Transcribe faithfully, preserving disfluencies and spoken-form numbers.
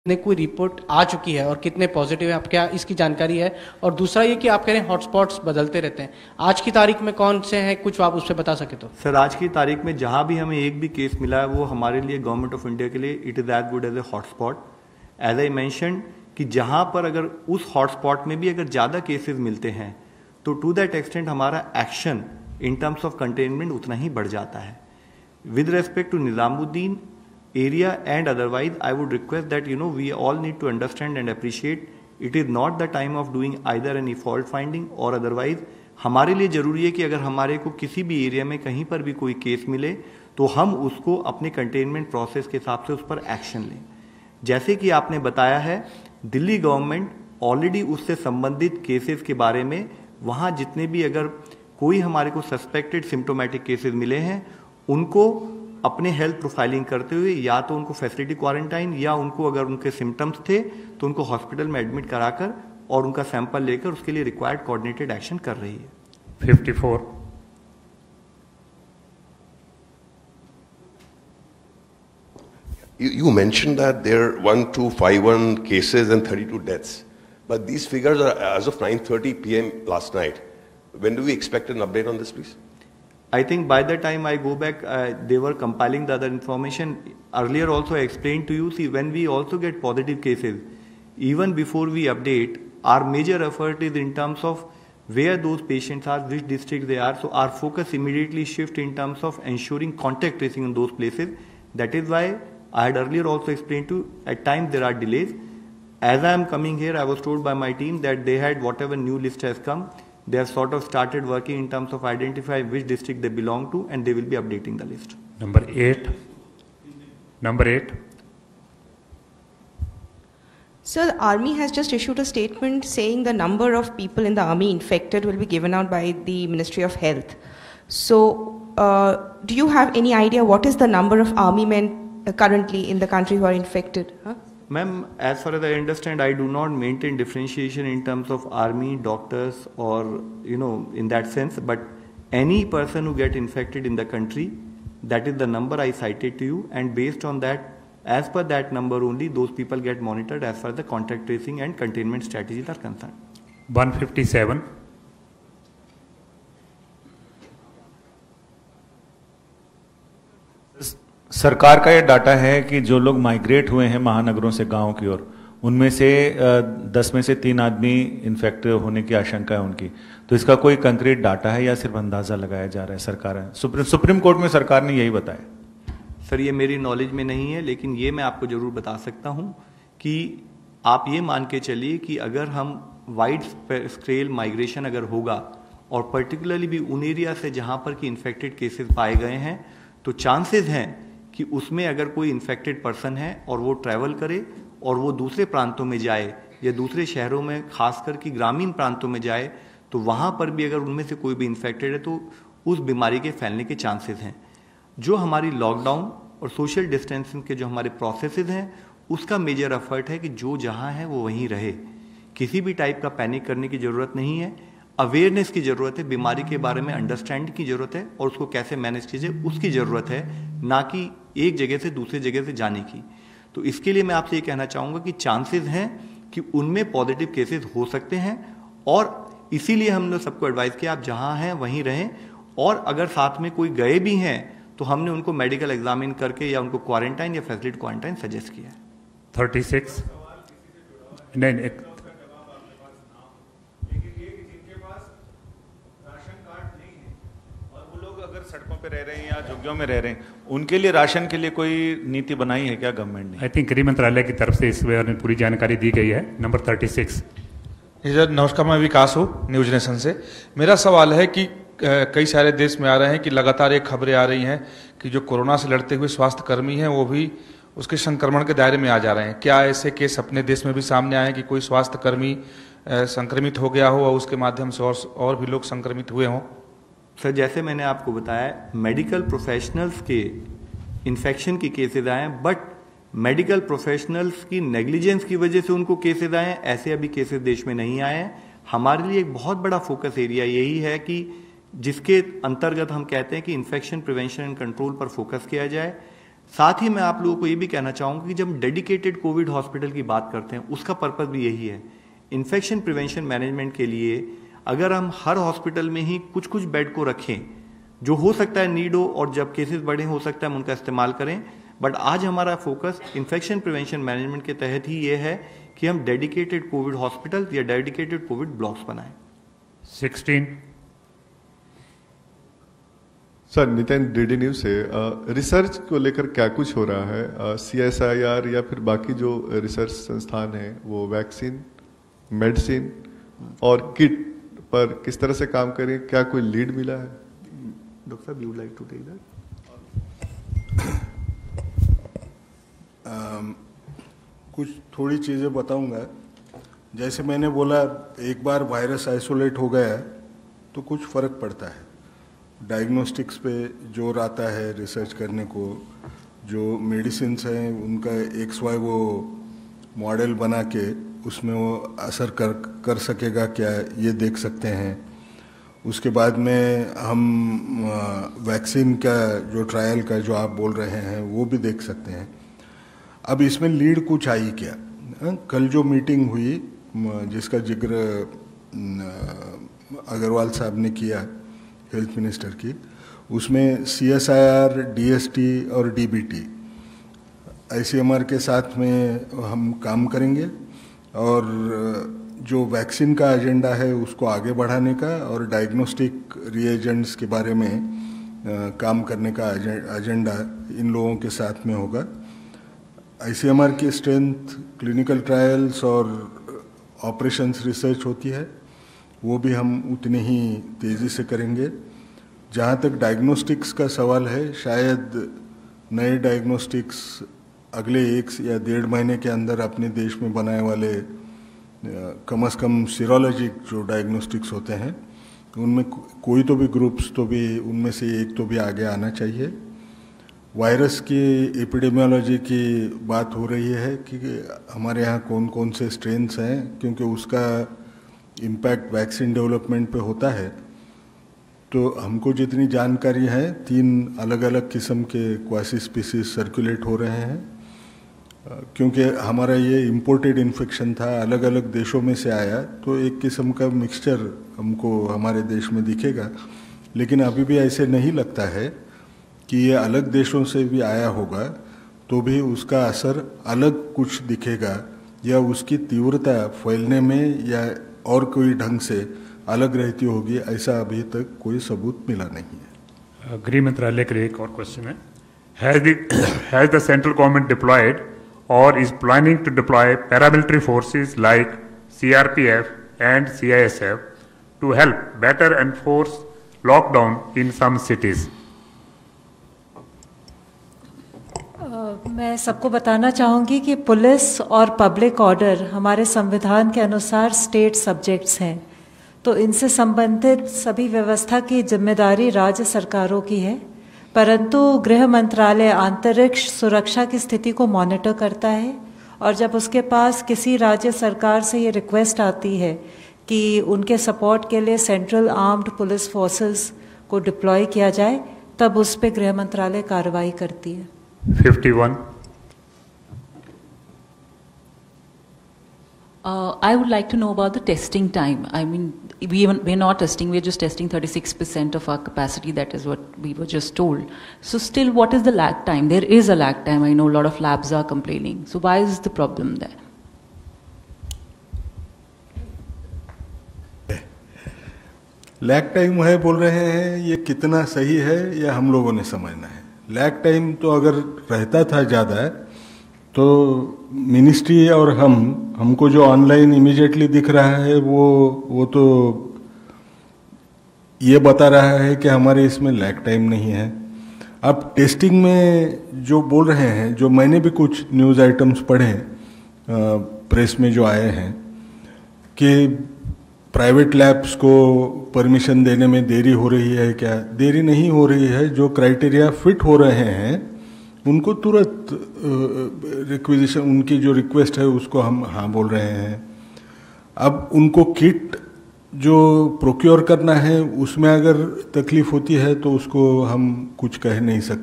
कितने कोई रिपोर्ट आ चुकी है और कितने पॉजिटिव है, आप क्या इसकी जानकारी है? और दूसरा ये कि आप कह रहे हैं हॉटस्पॉट्स बदलते रहते हैं, आज की तारीख में कौन से हैं, कुछ आप उस पर बता सके तो। सर, आज की तारीख में जहां भी हमें एक भी केस मिला है वो हमारे लिए, गवर्नमेंट ऑफ इंडिया के लिए, it is as good as a hotspot. As I mention कि जहां पर अगर उस हॉटस्पॉट में भी अगर ज़्यादा केसेस मिलते हैं तो टू दैट एक्सटेंट हमारा action in terms of containment उतना ही बढ़ जाता है। With respect to Nizamuddin area and otherwise, I would request that you know we all need to understand and appreciate it is not the time of doing either any fault finding or otherwise। हमारे लिए जरूरी है कि अगर हमारे को किसी भी एरिया में कहीं पर भी कोई केस मिले तो हम उसको अपने कंटेनमेंट प्रोसेस के हिसाब से उस पर एक्शन लें। जैसे कि आपने बताया है, दिल्ली गवर्नमेंट ऑलरेडी उससे संबंधित केसेस के बारे में, वहाँ जितने भी अगर कोई हमारे को सस्पेक्टेड सिम्टोमेटिक केसेस मिले हैं उनको अपने हेल्थ प्रोफाइलिंग करते हुए या तो उनको फैसिलिटी क्वारंटाइन या उनको अगर उनके सिम्टम्स थे तो उनको हॉस्पिटल में एडमिट कराकर और उनका सैंपल लेकर उसके लिए रिक्वायर्ड कोऑर्डिनेटेड एक्शन कर रही है। Fifty four. You, you mentioned that there are one two five one cases and thirty-two deaths, but these figures are as of nine thirty p m last night. When do we expect an update on this, please? I think by the time I go back, uh, they were compiling the other information. Earlier also I explained to you, see, when we also get positive cases, even before we update, our major effort is in terms of where those patients are, which district they are. So our focus immediately shift in terms of ensuring contact tracing in those places. That is why I had earlier also explained to you, at times there are delays. As I am coming here, I was told by my team that they had whatever new list has come, they have sort of started working in terms of identifying which district they belong to and they will be updating the list. Number eight. Number eight. Sir, the army has just issued a statement saying the number of people in the army infected will be given out by the Ministry of Health. So, uh, do you have any idea what is the number of army men uh, currently in the country who are infected? Huh? Ma'am, as far as I understand, I do not maintain differentiation in terms of army, doctors or, you know, in that sense, but any person who get infected in the country, that is the number I cited to you, and based on that, as per that number only, those people get monitored as far as the contact tracing and containment strategies are concerned. one fifty-seven. सरकार का ये data है कि जो लोग migrate हुए हैं महानगरों से गांव की ओर, उनमें से दस में से तीन आदमी इन्फेक्ट होने की आशंका है उनकी। तो इसका कोई कंक्रीट डाटा है या सिर्फ अंदाजा लगाया जा रहा है? सरकार है सुप्रीम सुप्रीम कोर्ट में सरकार ने यही बताया। सर, ये मेरी नॉलेज में नहीं है, लेकिन ये मैं आपको जरूर बता सकता हूं कि आप ये मान के चलिए कि अगर हम वाइड स्केल माइग्रेशन अगर होगा और पर्टिकुलरली भी उन एरिया से जहां पर कि इन्फेक्टेड केसेस पाए गए हैं, तो चांसेस हैं कि उसमें अगर कोई इन्फेक्टेड पर्सन है और वो ट्रैवल करे और वो दूसरे प्रांतों में जाए या दूसरे शहरों में, खासकर कि ग्रामीण प्रांतों में जाए, तो वहाँ पर भी अगर उनमें से कोई भी इन्फेक्टेड है तो उस बीमारी के फैलने के चांसेस हैं। जो हमारी लॉकडाउन और सोशल डिस्टेंसिंग के जो हमारे प्रोसेसेस हैं, उसका मेजर एफर्ट है कि जो जहाँ है वो वहीं रहे। किसी भी टाइप का पैनिक करने की ज़रूरत नहीं है, अवेयरनेस की ज़रूरत है, बीमारी के बारे में अंडरस्टैंड की ज़रूरत है और उसको कैसे मैनेज कीजिए उसकी ज़रूरत है, ना कि एक जगह से दूसरी जगह से जाने की। तो इसके लिए मैं आपसे ये कहना चाहूँगा कि चांसेस हैं कि उनमें पॉजिटिव केसेस हो सकते हैं और इसीलिए हमने सबको एडवाइस किया आप जहाँ हैं वहीं रहें, और अगर साथ में कोई गए भी हैं तो हमने उनको मेडिकल एग्जामिन करके या उनको क्वारंटाइन या फैसिलिटी क्वारंटाइन सजेस्ट किया है। Thirty six. नहीं नहीं सड़कों पे रह रहे हैं या झुग्गियों में रह रहे हैं, उनके लिए राशन के लिए कोई नीति बनाई है क्या गवर्नमेंट ने? आई थिंक गृह मंत्रालय की तरफ से इस बारे में पूरी जानकारी दी गई है। Number thirty six. नमस्कार, मैं विकास हूँ न्यूज नेशन से। मेरा सवाल है कि कई सारे देश में आ रहे हैं कि लगातार एक खबरें आ रही हैं कि जो कोरोना से लड़ते हुए स्वास्थ्य कर्मी हैं वो भी उसके संक्रमण के दायरे में आ जा रहे हैं। क्या ऐसे केस अपने देश में भी सामने आए कि कोई स्वास्थ्य कर्मी संक्रमित हो गया हो और उसके माध्यम से और, और भी लोग संक्रमित हुए हों? सर, जैसे मैंने आपको बताया, मेडिकल प्रोफेशनल्स के इन्फेक्शन की केसेस आए हैं, बट मेडिकल प्रोफेशनल्स की नेग्लिजेंस की वजह से उनको केसेस आए हैं, ऐसे अभी केसेस देश में नहीं आए हैं। हमारे लिए एक बहुत बड़ा फोकस एरिया यही है कि जिसके अंतर्गत हम कहते हैं कि इन्फेक्शन प्रिवेंशन एंड कंट्रोल पर फोकस किया जाए। साथ ही मैं आप लोगों को ये भी कहना चाहूँगा कि जब डेडिकेटेड कोविड हॉस्पिटल की बात करते हैं उसका पर्पस भी यही है। इन्फेक्शन प्रिवेंशन मैनेजमेंट के लिए अगर हम हर हॉस्पिटल में ही कुछ कुछ बेड को रखें, जो हो सकता है नीड हो और जब केसेस बड़े हो सकता है हम उनका इस्तेमाल करें, बट आज हमारा फोकस इन्फेक्शन प्रिवेंशन मैनेजमेंट के तहत ही ये है कि हम डेडिकेटेड कोविड हॉस्पिटल या डेडिकेटेड कोविड ब्लॉक्स बनाएं। Sixteen sir, Nitin DD news से रिसर्च को लेकर क्या कुछ हो रहा है? सी एस आई आर या फिर बाकी जो रिसर्च संस्थान हैं वो वैक्सीन, मेडिसिन और किट पर किस तरह से काम करें, क्या कोई लीड मिला है? डॉक्टर साहब, you like to take that? कुछ थोड़ी चीज़ें बताऊंगा। जैसे मैंने बोला, एक बार वायरस आइसोलेट हो गया तो कुछ फ़र्क पड़ता है। डायग्नोस्टिक्स पे जोर आता है रिसर्च करने को, जो मेडिसिन्स हैं उनका एक्स वाई वो मॉडल बना के उसमें वो असर कर कर सकेगा क्या, ये देख सकते हैं। उसके बाद में हम वैक्सीन का जो ट्रायल का जो आप बोल रहे हैं वो भी देख सकते हैं। अब इसमें लीड कुछ आई क्या? कल जो मीटिंग हुई जिसका जिक्र अग्रवाल साहब ने किया हेल्थ मिनिस्टर की, उसमें C S I R, D S T और D B T I C M R के साथ में हम काम करेंगे और जो वैक्सीन का एजेंडा है उसको आगे बढ़ाने का और डायग्नोस्टिक रिएजेंट्स के बारे में आ, काम करने का एजेंडा इन लोगों के साथ में होगा। आई सी एम आर की स्ट्रेंथ क्लिनिकल ट्रायल्स और ऑपरेशंस रिसर्च होती है, वो भी हम उतनी ही तेज़ी से करेंगे। जहाँ तक डायग्नोस्टिक्स का सवाल है, शायद नए डायग्नोस्टिक्स अगले एक या डेढ़ महीने के अंदर अपने देश में बनाए वाले कम से कम सीरोलॉजिक जो डायग्नोस्टिक्स होते हैं उनमें कोई तो भी ग्रुप्स तो भी उनमें से एक तो भी आगे आना चाहिए। वायरस की एपिडेमियोलॉजी की बात हो रही है कि हमारे यहाँ कौन कौन से स्ट्रेन्स हैं, क्योंकि उसका इम्पैक्ट वैक्सीन डेवलपमेंट पे होता है। तो हमको जितनी जानकारी है, तीन अलग अलग किस्म के क्वासी स्पीसीज सर्कुलेट हो रहे हैं, क्योंकि हमारा ये इम्पोर्टेड इन्फेक्शन था, अलग अलग देशों में से आया, तो एक किस्म का मिक्सचर हमको हमारे देश में दिखेगा। लेकिन अभी भी ऐसे नहीं लगता है कि ये अलग देशों से भी आया होगा तो भी उसका असर अलग कुछ दिखेगा या उसकी तीव्रता फैलने में या और कोई ढंग से अलग रहती होगी, ऐसा अभी तक कोई सबूत मिला नहीं है। गृह मंत्रालय के लिए एक और क्वेश्चन है। Has the has the central government deployed और is planning to deploy paramilitary forces like C R P F and C I S F to help better enforce lockdown in some cities? मैं सबको बताना चाहूँगी कि police और public order हमारे संविधान के अनुसार स्टेट सब्जेक्ट्स हैं, तो इनसे संबंधित सभी व्यवस्था की जिम्मेदारी राज्य सरकारों की है, परंतु गृह मंत्रालय आंतरिक सुरक्षा की स्थिति को मॉनिटर करता है और जब उसके पास किसी राज्य सरकार से ये रिक्वेस्ट आती है कि उनके सपोर्ट के लिए सेंट्रल आर्म्ड पुलिस फोर्सेस को डिप्लॉय किया जाए, तब उस पर गृह मंत्रालय कार्रवाई करती है। fifty-one. Uh, I would like to know about the testing time. I mean, we we're not testing; we're just testing thirty-six percent of our capacity. That is what we were just told. So, still, what is the lag time? There is a lag time. I know a lot of labs are complaining. So, why is the problem there? Lag time है बोल रहे हैं, ये कितना सही है या हम लोगों ने समझना है। लैग टाइम तो अगर रहता था ज़्यादा तो मिनिस्ट्री और हम हमको जो ऑनलाइन इमीडिएटली दिख रहा है वो वो तो ये बता रहा है कि हमारे इसमें लैग टाइम नहीं है। अब टेस्टिंग में जो बोल रहे हैं, जो मैंने भी कुछ न्यूज़ आइटम्स पढ़े प्रेस में जो आए हैं कि प्राइवेट लैब्स को परमिशन देने में देरी हो रही है, क्या देरी नहीं हो रही है। जो क्राइटेरिया फिट हो रहे हैं उनको तुरंत रिक्विजिशन, उनकी जो रिक्वेस्ट है उसको हम हाँ बोल रहे हैं। अब उनको किट जो प्रोक्योर करना है उसमें अगर तकलीफ होती है तो उसको हम कुछ कह नहीं सकते।